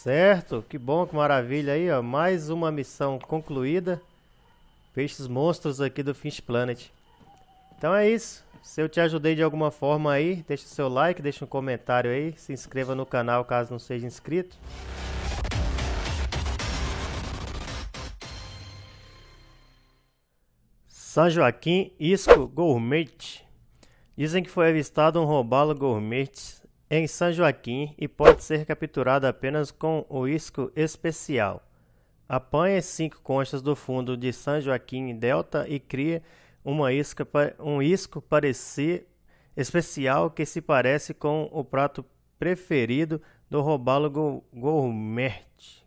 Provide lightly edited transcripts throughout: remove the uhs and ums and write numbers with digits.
Certo, que bom, que maravilha aí, ó. Mais uma missão concluída. Peixes monstros aqui do Fish Planet. Então é isso. Se eu te ajudei de alguma forma aí, deixa o seu like, deixa um comentário aí, se inscreva no canal caso não seja inscrito. São Joaquim Isco Gourmet. Dizem que foi avistado um robalo gourmet em São Joaquim e pode ser capturado apenas com o isco especial. Apanhe 5 conchas do fundo de São Joaquim Delta e crie um isco especial que se parece com o prato preferido do robalo gourmet.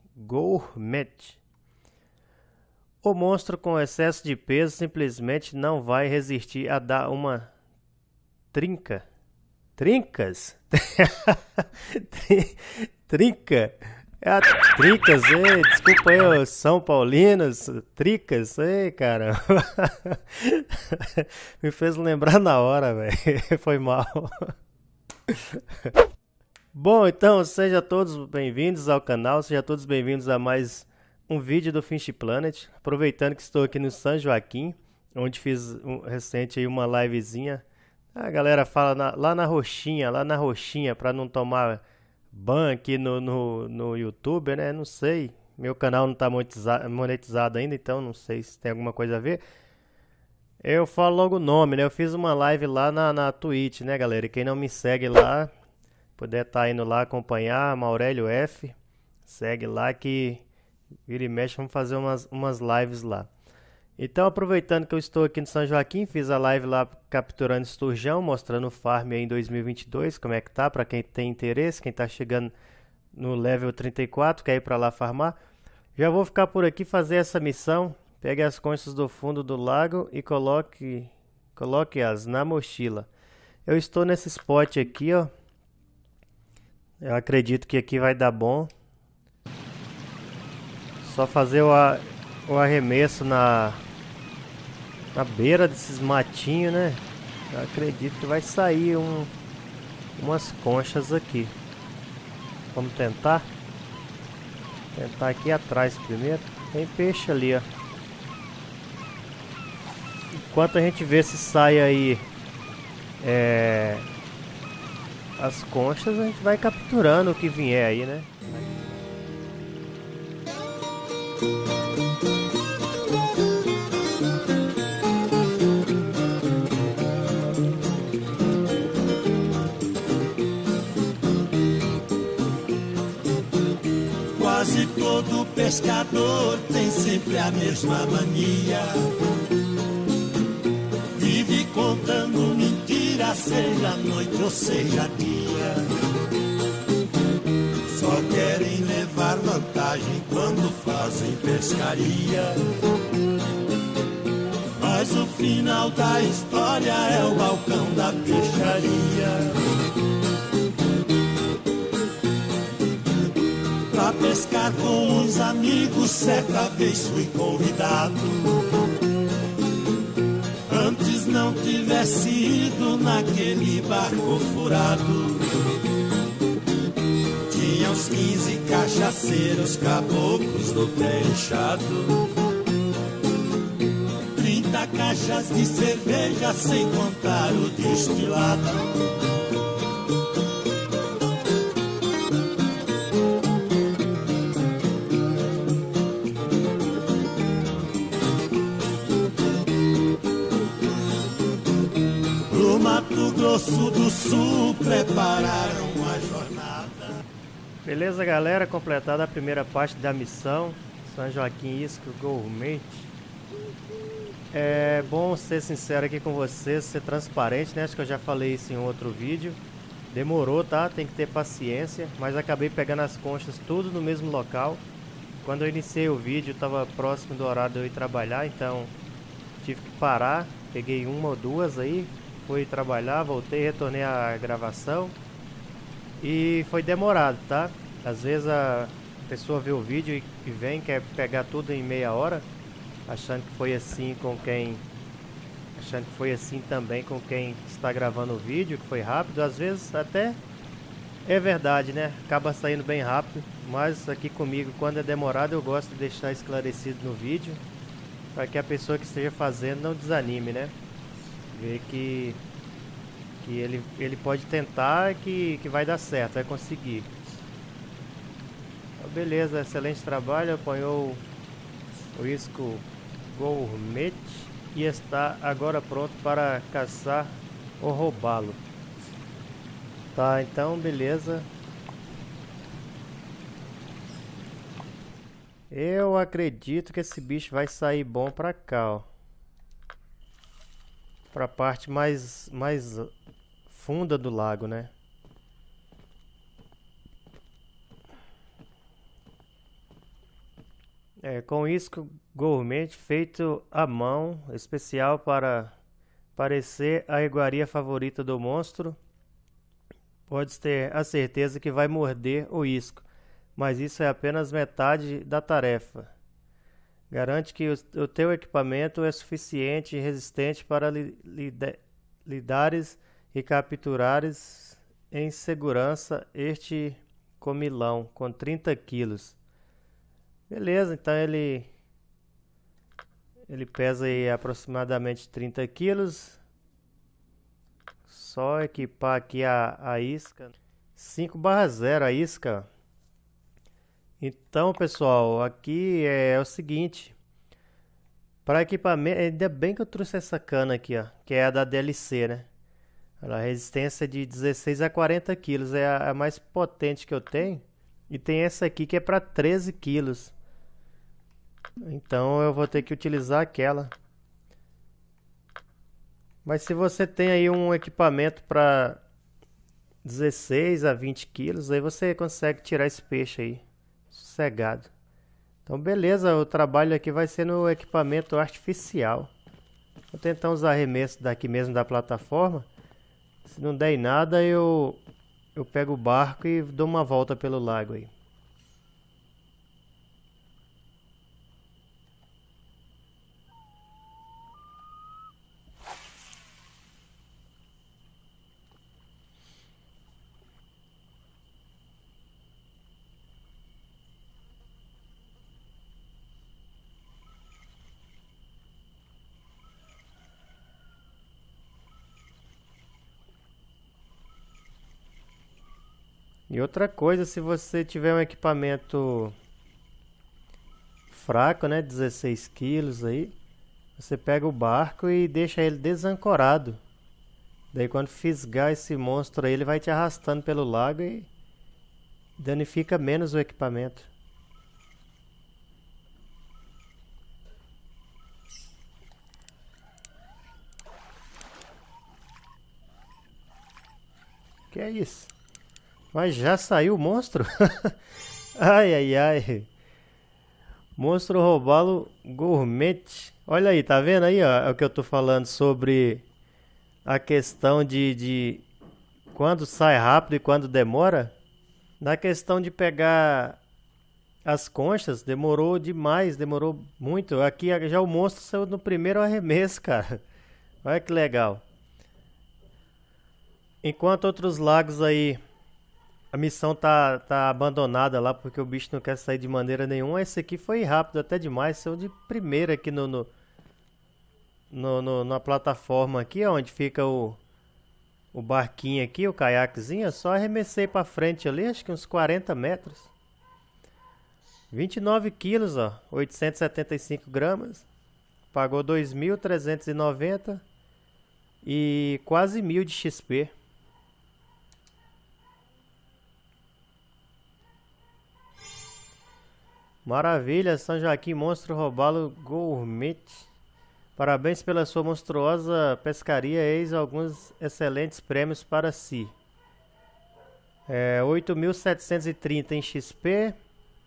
O monstro com excesso de peso simplesmente não vai resistir a dar uma trinca. Trincas? Trinca? É tricas, desculpa aí, os São Paulinos, tricas, cara. Me fez lembrar na hora, velho. Foi mal. Bom, então, sejam todos bem-vindos ao canal, sejam todos bem-vindos a mais um vídeo do Fish Planet. Aproveitando que estou aqui no São Joaquim, onde fiz recente aí uma livezinha. A galera fala lá na roxinha, para não tomar ban aqui no YouTube, né? Não sei. Meu canal não está monetizado ainda, então não sei se tem alguma coisa a ver. Eu falo logo o nome, né? Eu fiz uma live lá na Twitch, né, galera? E quem não me segue lá, puder estar indo lá acompanhar, Maurélio F. Segue lá que vira e mexe, vamos fazer umas lives lá. Então, aproveitando que eu estou aqui no São Joaquim, fiz a live lá capturando esturjão, mostrando o farm aí em 2022, como é que tá, para quem tem interesse, quem tá chegando no level 34, quer ir para lá farmar. Já vou ficar por aqui fazer essa missão, pegue as conchas do fundo do lago e coloque-as na mochila. Eu estou nesse spot aqui, ó. Eu acredito que aqui vai dar bom. Só fazer o arremesso na beira desses matinhos, né? Eu acredito que vai sair umas conchas aqui. Vamos tentar. Tentar aqui atrás primeiro. Tem peixe ali, ó. Enquanto a gente vê se sai aí as conchas, a gente vai capturando o que vier aí, né? Quase todo pescador tem sempre a mesma mania. Vive contando mentira, seja noite ou seja dia. Só querem levar vantagem quando fazem pescaria. Mas o final da história é o balcão da peixaria. Pra pescar com os amigos, certa vez fui convidado. Antes não tivesse ido naquele barco furado. Tinha uns 15 cachaceiros, caboclos do pé inchado. 30 caixas de cerveja, sem contar o destilado. Mato Grosso do Sul prepararam a jornada. Beleza, galera, completada a primeira parte da missão São Joaquim Isco Gourmet. É bom ser sincero aqui com vocês, ser transparente, né? Acho que eu já falei isso em outro vídeo. Demorou, tá? Tem que ter paciência, mas acabei pegando as conchas tudo no mesmo local. Quando eu iniciei o vídeo, estava próximo do horário de eu ir trabalhar, então tive que parar. Peguei uma ou duas aí, fui trabalhar, voltei, retornei à gravação e foi demorado, tá? Às vezes a pessoa vê o vídeo e vem, quer pegar tudo em meia hora, achando que foi assim também com quem está gravando o vídeo, que foi rápido. Às vezes até É verdade, né? Acaba saindo bem rápido, mas aqui comigo, quando é demorado, eu gosto de deixar esclarecido no vídeo, para que a pessoa que esteja fazendo não desanime, né? Ver que ele pode tentar e que vai dar certo, vai conseguir. Então, beleza, excelente trabalho, apanhou o isco gourmet e está agora pronto para caçar ou roubá-lo. Tá, então beleza. Eu acredito que esse bicho vai sair bom pra cá, ó. Pra parte mais funda do lago, né? É, com isco gourmet feito à mão, especial para parecer a iguaria favorita do monstro. Pode ter a certeza que vai morder o isco, mas isso é apenas metade da tarefa. Garante que o teu equipamento é suficiente e resistente para lidares e capturares em segurança este comilão com 30 quilos. Beleza, então ele pesa aí aproximadamente 30 quilos. Só equipar aqui a isca. 5/0 a isca. Então, pessoal, aqui é o seguinte. Para equipamento, ainda bem que eu trouxe essa cana aqui, ó, que é a da DLC, né? A resistência de 16 a 40 quilos é a mais potente que eu tenho. E tem essa aqui que é para 13 quilos. Então eu vou ter que utilizar aquela. Mas se você tem aí um equipamento para 16 a 20 quilos, aí você consegue tirar esse peixe aí, sossegado. Então beleza, o trabalho aqui vai ser no equipamento artificial. Vou tentar usar arremesso daqui mesmo da plataforma. Se não der em nada, eu pego o barco e dou uma volta pelo lago aí. E outra coisa, se você tiver um equipamento fraco, né, 16 quilos aí, você pega o barco e deixa ele desancorado. Daí quando fisgar esse monstro aí, ele vai te arrastando pelo lago e danifica menos o equipamento. Que é isso? Mas já saiu o monstro? Ai, ai, ai. Monstro roubalo gourmet. Olha aí, tá vendo aí, ó, é o que eu tô falando sobre a questão de quando sai rápido e quando demora. Na questão de pegar as conchas, demorou demais, demorou muito. Aqui já o monstro saiu no primeiro arremesso, cara. Olha que legal. Enquanto outros lagos aí, a missão tá abandonada lá porque o bicho não quer sair de maneira nenhuma. Esse aqui foi rápido até demais. Saiu de primeira aqui na plataforma aqui, onde fica o barquinho aqui, o caiaquezinho. Eu só arremessei pra frente ali, acho que uns 40 metros. 29 quilos, ó, 875 gramas. Pagou 2.390 e quase 1.000 de XP. Maravilha, São Joaquim Monstro Robalo Gourmet. Parabéns pela sua monstruosa pescaria, eis alguns excelentes prêmios para si. 8.730 em XP,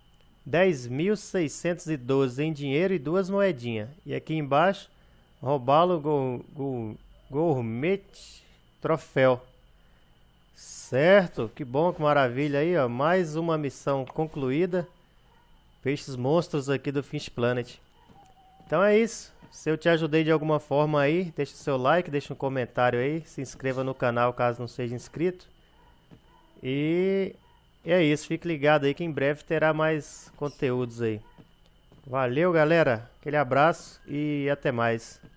10.612 em dinheiro e 2 moedinhas. E aqui embaixo, Robalo Gourmet Troféu. Certo, que bom, que maravilha aí, ó. Mais uma missão concluída. Peixes monstros aqui do Fish Planet. Então é isso. Se eu te ajudei de alguma forma aí, deixa o seu like, deixa um comentário aí, se inscreva no canal caso não seja inscrito. E é isso, fique ligado aí que em breve terá mais conteúdos aí. Valeu, galera. Aquele abraço e até mais.